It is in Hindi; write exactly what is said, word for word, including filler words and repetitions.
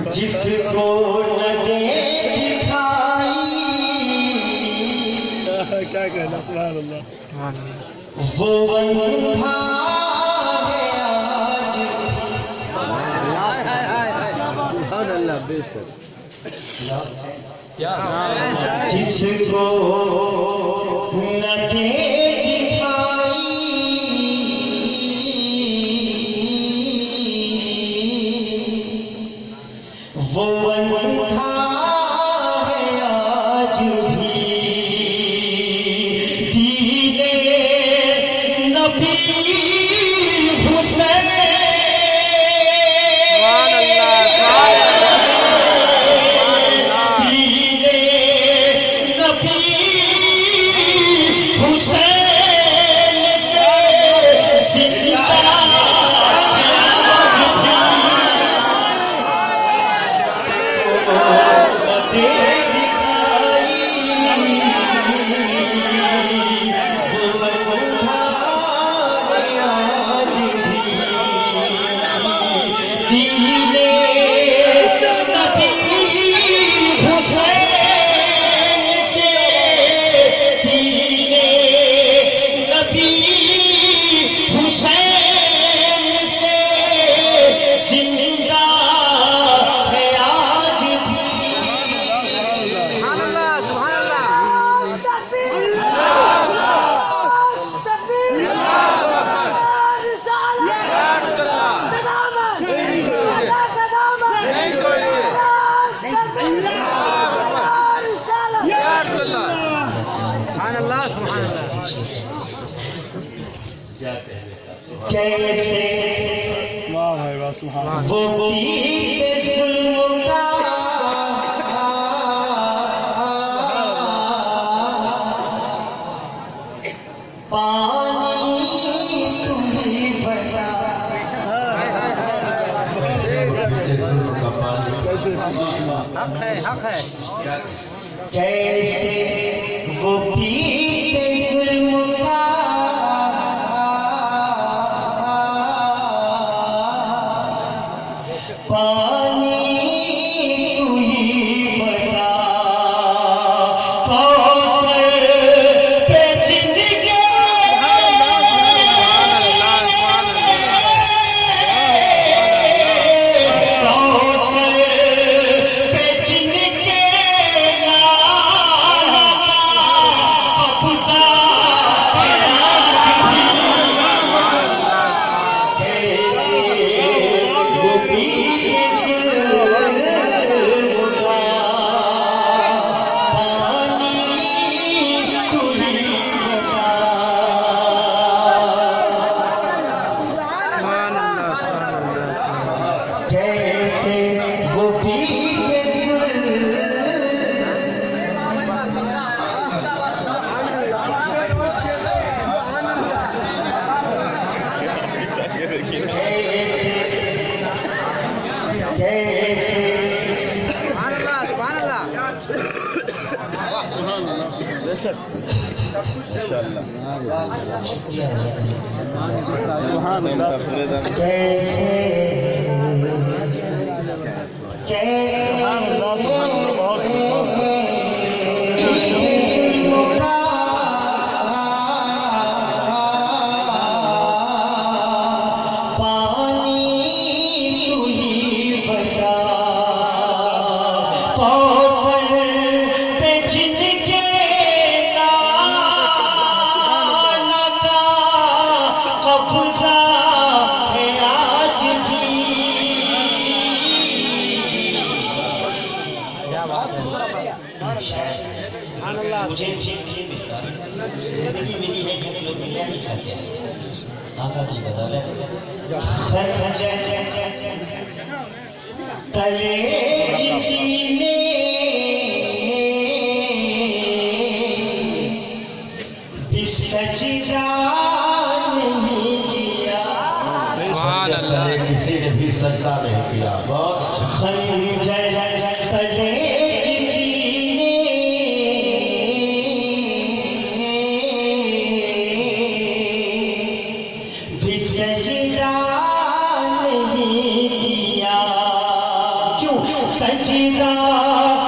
जिसको लगे दिखाई क्या कहना, सुभान अल्लाह। वो बंधा है आज, सुभान अल्लाह, बेशक। जिसको लगे दिखाई वो बंधा है आज भी दीने नबी हुसैन। दीने नबी हुसैन से जिंदा कैसे वाह भाई वाह, सुभान अल्लाह। वो पीते जुल्म का पानी तुम ही बता। कैसे हक है, हक है। कैसे वो पीते जुल्म का पानी तू ही बता। कौसर पे जिंदगी कौसर पे जिंदगी नाला अफसा वो भी कैसे वो पीते कैसे बेशक, इंशाअल्लाह। सुभान अल्लाह। कैसे मुझे जिंदगी मिली है जिन लोग मिलिया नहीं खाते हैं। आका की बदौलत खंजर तले किसी ने भी सजदा नहीं किया। किसी ने भी सजदा नहीं किया। खंजर तले सजदा नहीं किया। क्यों सजदा